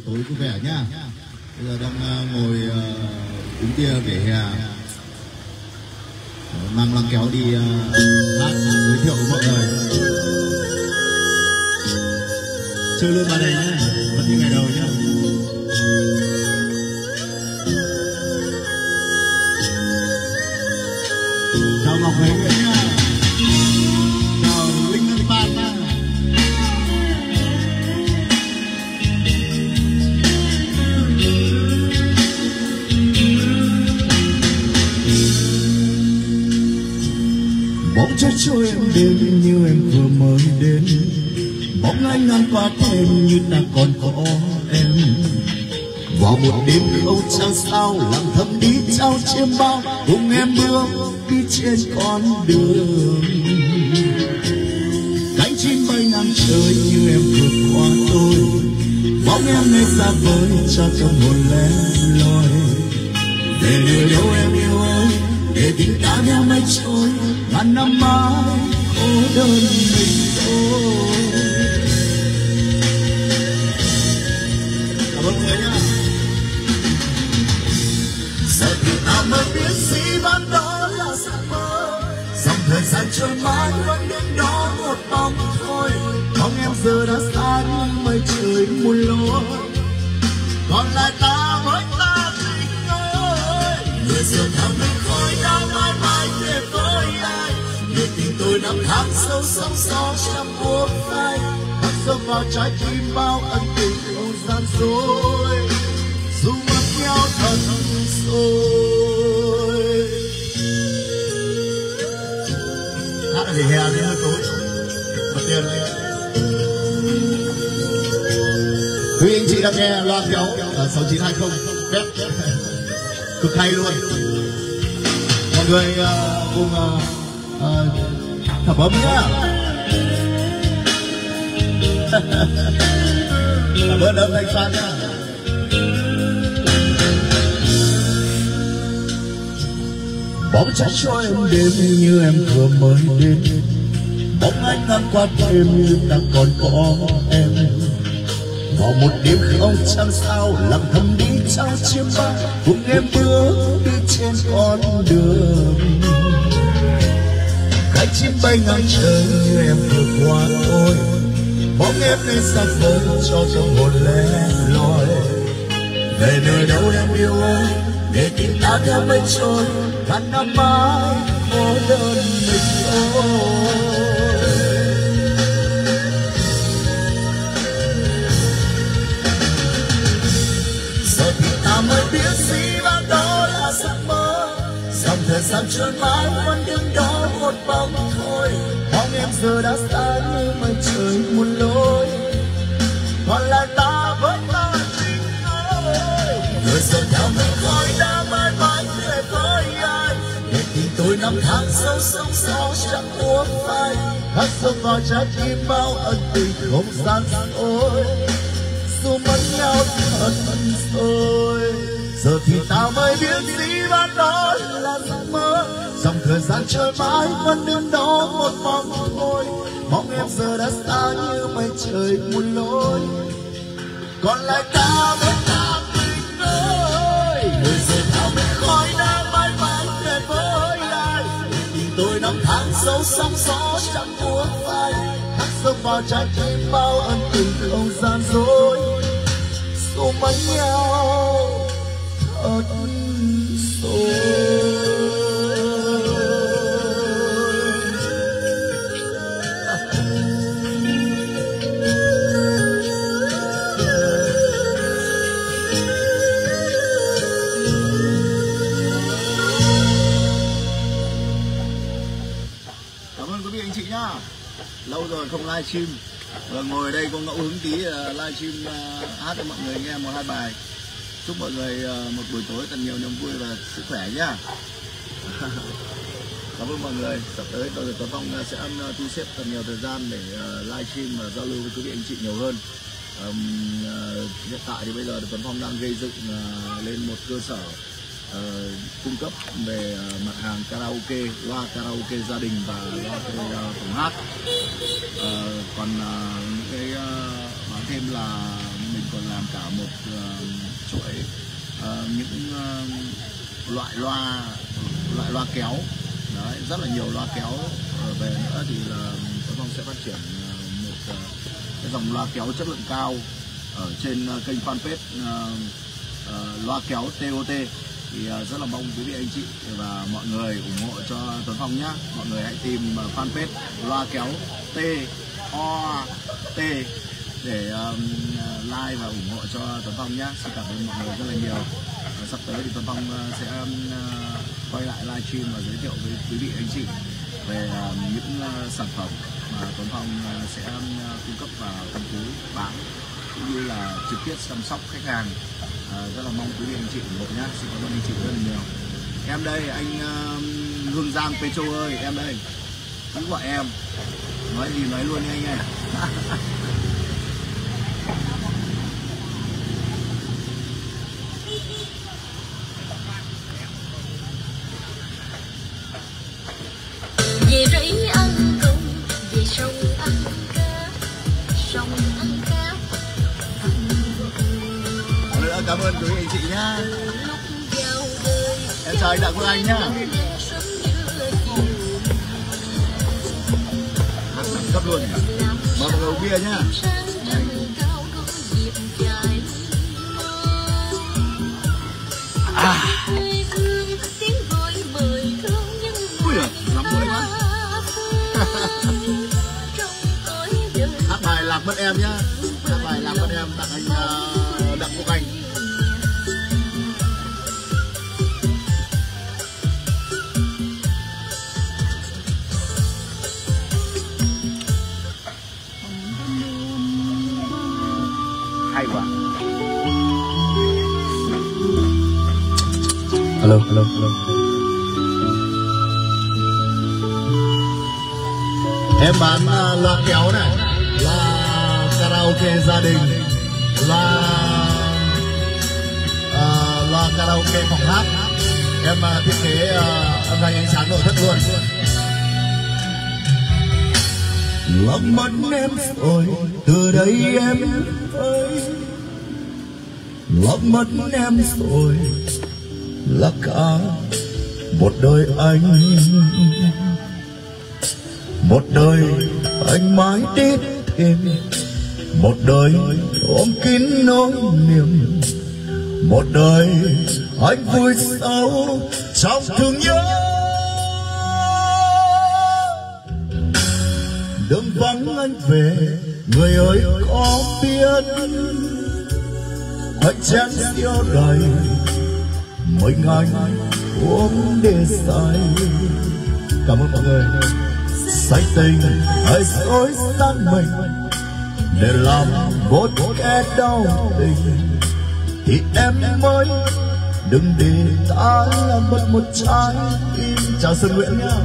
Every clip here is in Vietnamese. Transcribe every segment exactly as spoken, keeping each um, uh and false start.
tối vui vẻ nhá. Bây giờ đang uh, ngồi uh, uống bia vỉa hè, mang lăng kéo đi uh, hát giới thiệu với mọi người. Chơi luôn vào đây nhá, vẫn như ngày đầu nhá. Chào Ngọc Huế Nguyễn nhá. Chào Linh Ngân Ban nhá. Bóng trái trôi em đến như em vừa mới đến, bóng anh ngang qua thêm như ta còn có em. Vào một đêm âu trăng sao làm thầm đi trao chiêm bao, cùng em bước đi trên con đường. Cánh chim bay ngang trời như em vượt qua tôi, bóng em nơi xa vời cho tâm hồn lẻ loi. Về nơi đâu em yêu ơi, để tình ta theo mây trôi, ngàn năm mãi cô đơn mình thôi. Cảm ơn người nhá. Giờ thì ta mới biết gì ban đó là giấc mơ, dòng thời gian trôi mãi vẫn đến đó một vòng thôi. Bóng em giờ đã xa như mây trời muôn lối, còn lại ta với ta tình ơi. Người giờ thầm mình khói đã mãi mãi về với ai, để tình tôi năm tháng sâu sóng gió trong buốt phai, khắc sâu vào trái tim bao ân tình không gian dối, dù mất nhau thật rồi. Hát ở vỉa hè đi hơi tối, bật tiền lên. Quý anh chị đang nghe loa kéo ở sáu chín hai không phép cực hay luôn. Mọi người uh, cùng uh, uh, thẩm ấm nhá. Cảm ơn âm thanh Phan nhá. Bóng trái trôi em đêm như em vừa mới đến, bóng anh ngang qua thêm như ta còn có em. Vào một đêm không trăng sao lặng thầm đi trao chiêm bao, cùng em bước đi trên con đường. Cánh chim bay ngang trời như em vừa qua tôi, bóng em nơi xa vời cho trong hồn lẻ loi. Về nơi đâu em yêu ơi, để tình ta theo mây trôi, ngàn năm mãi cô đơn mình thôi. Giờ thì ta mới biết gì mà đó là giấc mơ, dòng thời gian trôi mãi vẫn đứng đó một vòng thôi. Bóng em giờ đã xa như mây trời muôn lối, còn lại ta với ta tình ơi. Người giờ theo mình khói đã mãi mãi về với ai, để tình tôi năm tháng sâu sóng gió chẳng buông phai, khắc sâu vào trái tim bao ân tình không gian dối, dù mất nhau thật rồi. Giờ thì ta mới biết gì ban đó là giấc mơ, dòng thời gian trôi mãi vẫn đứng đó một vòng thôi. Bóng em giờ đã xa như mây trời muôn lối, còn lại ta với ta tình ơi. Người giờ thao bên khói đã mãi mãi về với ai, tình tôi năm tháng sâu sóng gió chẳng buông phai, khắc sâu vào trái tim bao ân tình không gian dối, dù mất nhau thật rồi. Lâu rồi không livestream, và ngồi ở đây có ngẫu hứng tí livestream uh, hát cho mọi người nghe một hai bài. Chúc mọi người uh, một buổi tối thật nhiều niềm vui và sức khỏe nhá. Cảm ơn mọi người. Sắp tới tôi Tuấn Phong sẽ uh, thu xếp thật nhiều thời gian để uh, livestream và giao lưu với quý vị anh chị nhiều hơn. Um, uh, hiện tại thì bây giờ Tuấn Phong đang gây dựng uh, lên một cơ sở Uh, cung cấp về uh, mặt hàng karaoke, loa karaoke gia đình và loa uh, phòng hát. Uh, còn uh, những cái uh, bán thêm là mình còn làm cả một uh, chuỗi uh, những uh, loại loa loại loa kéo. Đấy, rất là nhiều loa kéo về nữa thì là Tuấn Phong sẽ phát triển một uh, cái dòng loa kéo chất lượng cao ở trên uh, kênh fanpage uh, uh, loa kéo tê o tê. Thì uh, rất là mong quý vị anh chị và mọi người ủng hộ cho Tuấn Phong nhé. Mọi người hãy tìm uh, fanpage loa kéo T O T để um, like và ủng hộ cho Tuấn Phong nhé. Xin cảm ơn mọi người rất là nhiều. uh, Sắp tới thì Tuấn Phong uh, sẽ um, quay lại livestream và giới thiệu với quý vị anh chị về uh, những uh, sản phẩm mà Tuấn Phong uh, sẽ uh, cung cấp và phân phối bán, cũng như là trực tiếp chăm sóc khách hàng. À, rất là mong quý vị anh chị ủng hộ nhé. Xin cảm ơn anh chị rất là nhiều. Em đây, anh uh, Hương Giang Petro ơi, em đây, cũng gọi em, nói gì nói luôn nha anh ơi. Về rẫy ăn cơm, về sông ăn cá, sông ăn cá. Cảm ơn quý vị anh chị nhá. Em chào anh Đặng Quốc Anh nhá. Đẳng cấp luôn nhỉ. Mời mọi người uống bia nhá. À. Ui giời, lắm mũi quá. Hát bài Lạc Mất Em nhá. Hát bài Lạc Mất Em tặng anh uh, Đặng Quốc Anh. Hay quá. Hello, hello, hello. Em bán uh, loa kéo này, loa karaoke gia đình, loa uh, loa karaoke phòng hát. Em uh, thiết kế uh, âm thanh ánh sáng nội thất luôn. Lòng mất em rồi, từ đây em ơi, lòng mất em rồi là cả một đời anh, một đời anh mãi tít thêm, một đời ôm kín nỗi niềm, một đời anh vui sâu trong thương nhớ. Đừng vắng anh về, người ơi có biết anh chén rượu đầy mình anh uống để say. Cảm ơn mọi người. Say tình hay dối gian mình để làm một kẻ đau tình thì em mới đừng để ta làm mất một trái tim. Chào Sơn Nguyễn nhá.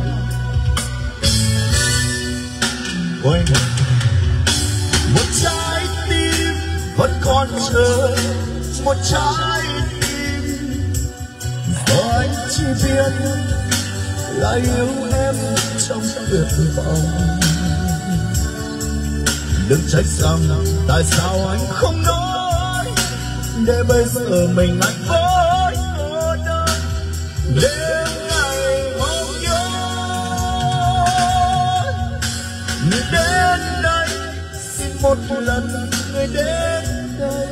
Ôi, một trái tim vẫn còn chờ, một trái tim giờ anh chỉ biết là yêu em trong tuyệt vọng. Đừng trách rằng tại sao anh không nói, để bây giờ mình anh với cô đơn đêm ngày mong nhớ. Người đến đây xin một lần, người đến đây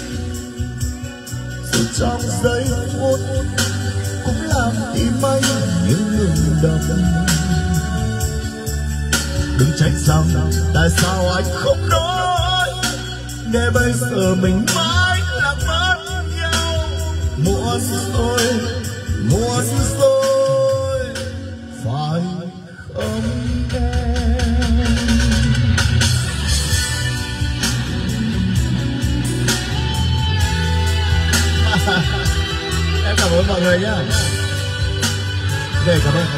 dù trong giây phút cũng làm tim anh như ngừng đập. Đừng trách rằng tại sao anh không nói, để bây giờ mình mãi lạc mất nhau. Muộn rồi, muộn rồi, phải không em? Em cảm ơn mọi người nhé. Để cảm ơn.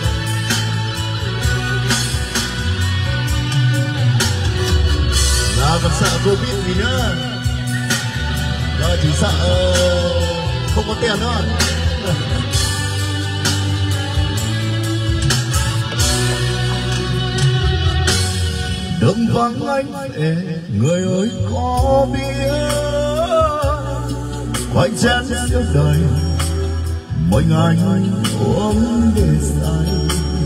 Nào còn sợ Covid gì nữa. Rồi chỉ sợ không có tiền thôi. Đừng vắng anh về, người ơi có biết quay chén yêu đời mỗi ngày uống để say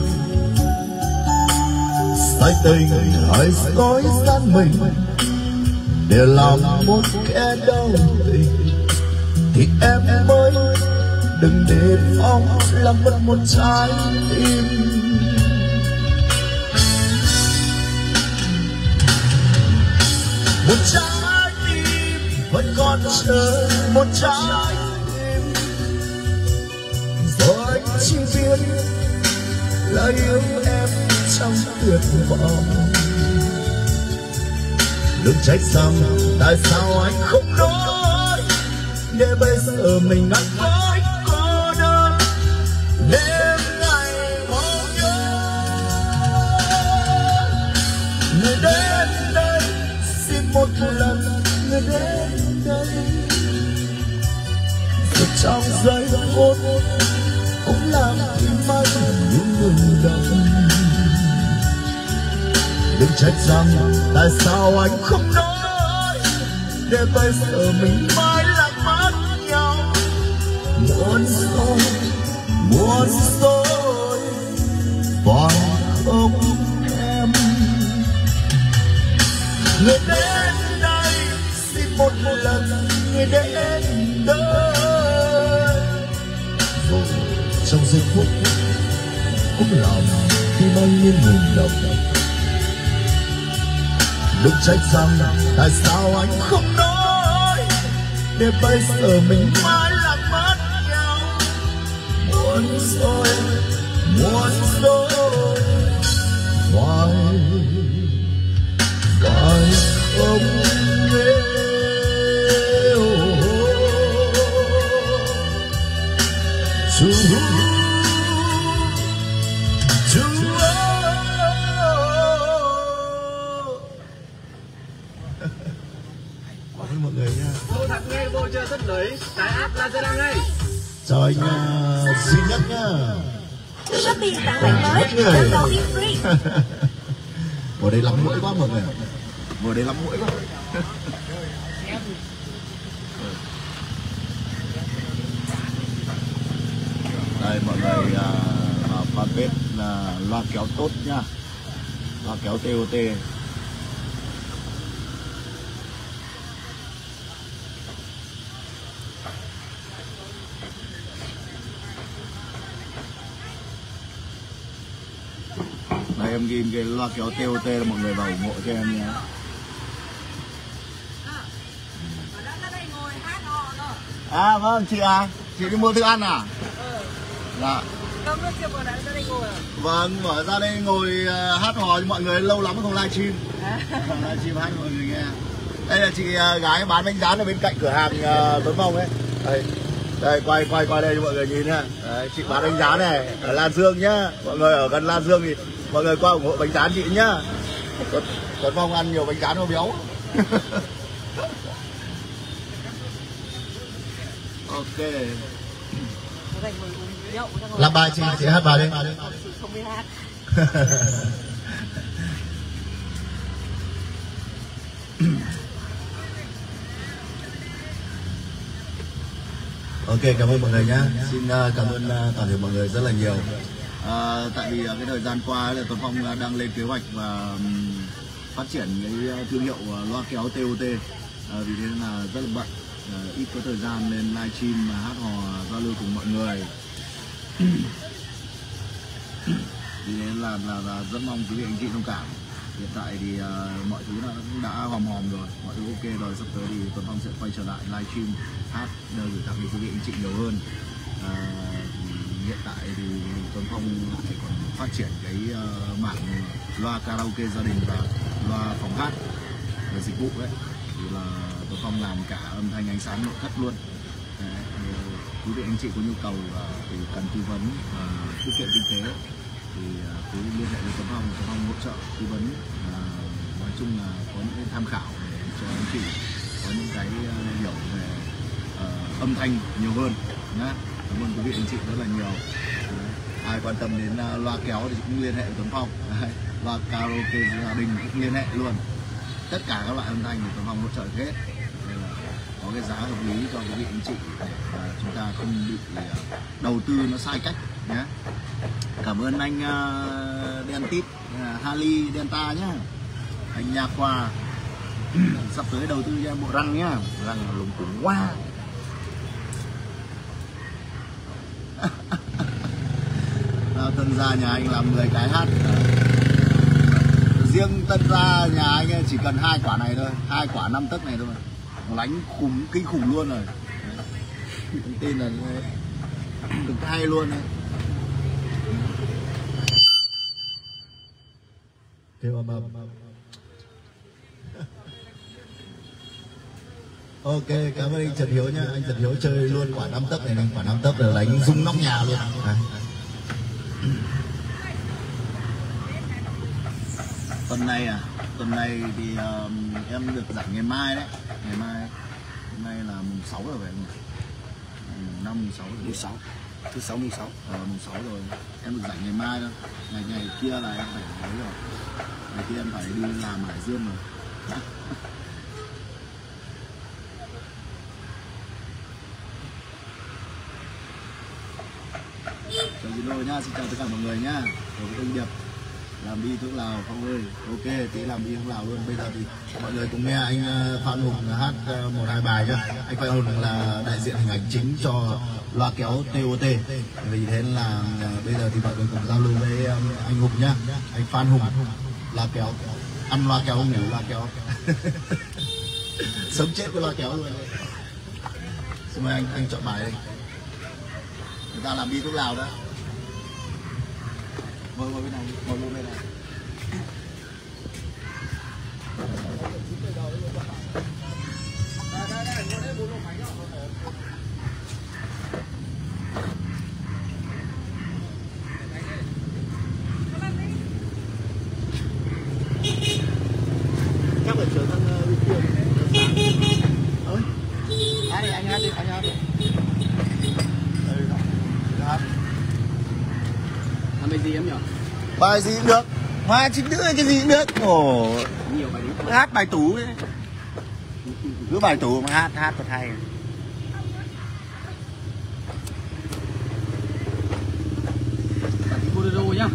say tình hãy dối gian mình để làm một kẻ đau tình thì em mới đừng để phong làm mất một trái tim. Một trái tim vẫn còn chờ một trái tim rồi chỉ biết lời yêu em trong tuyệt vọng. Đừng trách rằng tại sao anh không nói để bây giờ mình ngắt với cô đơn đêm ngày mong nhớ. Người đến đây xin một lần, người đến đây rồi trong giây phút cũng làm tim anh những ngừng đập. Đừng trách rằng tại sao anh không nói để bây giờ mình mãi lại mất nhau. Muốn rồi, muốn rồi, phải không em? Người đến đây xin một lần, người đến đây rồi trong giây phút cũng làm tim anh như ngừng đập. Đừng trách rằng tại sao anh không nói để bây giờ mình mãi lại mất nhau. Muốn rồi, muốn rồi, phải, phải không yêu. Chú, chú mọi người nha. Cô thật nghe vô chơi tích lũy tại app Lazada ngay. Chào anh uh, duy nhất nhá. Shopee tặng bạn mới cho cầu in free. Ngồi đây lắm mũi quá mọi người. Ngồi đây lắm mũi quá. Đây mọi người uh, ở fanpage là loa kéo tốt nhá. Loa kéo tê ô tê. Đây em ghi cái loa kéo tê ô tê là mọi người vào ủng hộ cho em nhé. À vâng chị à, chị đi mua thức ăn à? Dạ. Vâng, mở ra đây ngồi uh, hát hò cho mọi người, lâu lắm không livestream. Không livestream hát cho mọi người nghe. Đây là chị uh, gái bán bánh rán ở bên cạnh cửa hàng uh, Tuấn Phong ấy. Đây. Đây quay quay qua đây cho mọi người nhìn nhá. Đấy, chị bán bánh rán này ở Lan Dương nhá. Mọi người ở gần Lan Dương thì mọi người qua ủng hộ bánh rán chị nhá. Tuấn, Tuấn Phong ăn nhiều bánh rán nó béo. Ok. Làm bài chị, chị hát bài đi. Không biết hát. Ok, cảm ơn mọi người nhé. Xin uh, cảm ơn uh, toàn thể mọi người rất là nhiều. Uh, tại vì uh, cái thời gian qua là Tuấn Phong uh, đang lên kế hoạch và um, phát triển cái uh, thương hiệu uh, loa kéo tê ô tê. Uh, vì thế nên là rất là bận, uh, ít có thời gian lên livestream uh, hát hò giao lưu cùng mọi người. Vì thế nên là, là, là rất mong quý vị anh chị thông cảm. Hiện tại thì uh, mọi thứ đã, đã hòm hòm rồi, mọi thứ ok rồi. Sắp tới thì Tuấn Phong sẽ quay trở lại livestream hát gửi tặng đến quý vị anh chị nhiều hơn. Uh, hiện tại thì Tuấn Phong lại còn phát triển cái uh, mảng loa karaoke gia đình và loa phòng hát về dịch vụ đấy. Thì là Tuấn Phong làm cả âm thanh ánh sáng nội thất luôn. Đấy, quý vị anh chị có nhu cầu uh, thì cần tư vấn và uh, tiết kiệm kinh tế thì uh, cứ liên hệ với Tuấn Phong, Tuấn Phong hỗ trợ tư vấn. Uh, nói chung là có những cái tham khảo để cho anh chị có những cái uh, hiểu về uh, âm thanh nhiều hơn nhá. Cảm ơn quý vị anh chị rất là nhiều. Đấy. Ai quan tâm đến uh, loa kéo thì cũng liên hệ với Tuấn Phong. Đấy. Loa karaoke gia đình cũng liên hệ luôn. Tất cả các loại âm thanh thì Tuấn Phong hỗ trợ hết. Nên là có có cái giá hợp lý cho quý vị anh chị để uh, chúng ta không bị uh, đầu tư nó sai cách nhé. Cảm ơn anh uh, Dentit uh, Harley Delta nhá, anh Nha Khoa. Sắp tới đầu tư cho em bộ răng nhá, răng lùng củng quá. Tân Gia nhà anh làm mười cái hát. Riêng Tân Gia nhà anh ấy chỉ cần hai quả này thôi, hai quả năm tấc này thôi, lánh khủng kinh khủng luôn rồi. Tin là cực hay luôn đấy. Kêu ầm ầm. Ok, cảm ơn anh Trần Hiếu nhá. Anh Trần Hiếu chơi luôn quả năm tấc này, này. Quả năm tấc là đánh rung nóc nhà luôn. À. Tuần này à, tuần này thì uh, em được rảnh ngày mai đấy. Ngày mai, hôm nay là mùng sáu rồi phải không nhỉ? Mùng năm, mùng sáu, mùng sáu. Thứ sáu, mùng sáu. Ờ, mùng sáu rồi. Em được rảnh ngày mai thôi. Ngày ngày kia là em phải lấy rồi. Ngày kia em phải đi làm Hải Dương rồi. Chào Dino nha, xin chào tất cả mọi người nhá. Rồi cái điệp làm đi thuốc lào Phong ơi. Ok, tí làm đi thuốc lào luôn. Bây giờ thì mọi người cùng nghe anh Phan Hùng hát một hai bài nhá. Anh Phan Hùng là đại diện hình ảnh chính cho loa kéo tê o tê. Vì thế là bây giờ thì mọi người cùng giao lưu với anh Hùng nhá. Anh Phan Hùng loa kéo, ăn loa kéo ngủ loa kéo. Sống chết với loa kéo luôn. Xin mời anh anh chọn bài đây. Người ta làm đi thuốc lào đó. Ngồi ngồi bên này, ngồi luôn bên này. Đây, đây, đây, ngồi đây, bốn lô máy nhá. Chắc phải chờ thằng bên kia. Ơi. Hát đi, anh hát đi, anh hát đi. Đây, đó. Hát. Làm bài gì em nhỉ? Bài gì cũng được, hoa chính nữ cái gì cũng được. Ồ, Nhiều bài đi. hát bài tủ đấy. Cứ bài tủ mà hát, hát thật hay. Bolero nhá.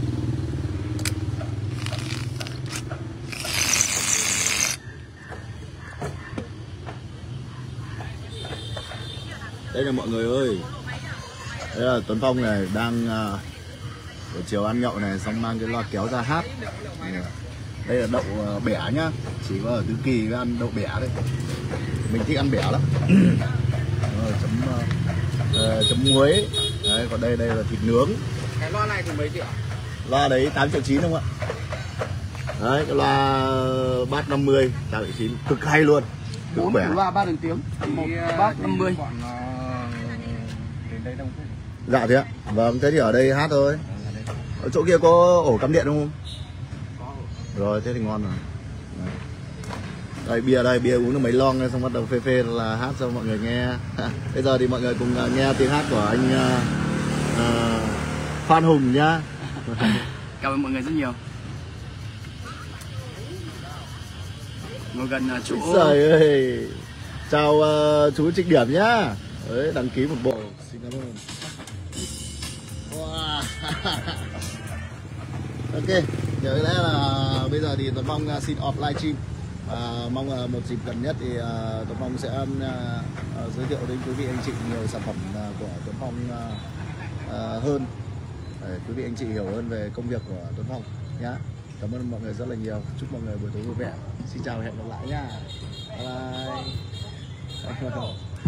Đây là mọi người ơi. Đây là Tuấn Phong này đang uh, buổi chiều ăn nhậu này xong mang cái loa kéo ra hát. Đây là đậu uh, bẻ nhá, chỉ có ở Tứ Kỳ mới ăn đậu bẻ đấy. Mình thích ăn bẻ lắm. Rồi, chấm uh, uh, chấm muối. Đấy, còn đây đây là thịt nướng. Cái loa này thì mấy triệu? Loa đấy tám triệu chín không ạ? Đấy, cái loa bát năm mươi tám triệu chín, cực hay luôn. Cực bốn bẻ. loa ba đường tiếng, một bát năm mươi. Đến đây đông. Dạ thế ạ. Vâng, thế thì ở đây hát thôi. Ở chỗ kia có ổ cắm điện không? Có. Rồi, thế thì ngon rồi. Đấy. Đây bia đây, bia uống được mấy lon này, xong bắt đầu phê phê là hát cho mọi người nghe. Bây giờ thì mọi người cùng nghe tiếng hát của anh uh, uh, Phan Hùng nhá. Cảm ơn mọi người rất nhiều. Ngồi gần uh, chỗ. Trời ơi. Chào uh, chú Trịnh Điểm nhá. Đấy, đăng ký một bộ. Xin cảm ơn. Wow. Ok, nhớ lẽ là bây giờ thì Tuấn Phong xin off livestream. À, mong là một dịp gần nhất thì uh, Tuấn Phong sẽ uh, uh, giới thiệu đến quý vị anh chị nhiều sản phẩm uh, của Tuấn Phong uh, uh, hơn để quý vị anh chị hiểu hơn về công việc của Tuấn Phong nhá. Cảm ơn mọi người rất là nhiều. Chúc mọi người buổi tối vui vẻ. Xin chào và hẹn gặp lại nha. Bye bye.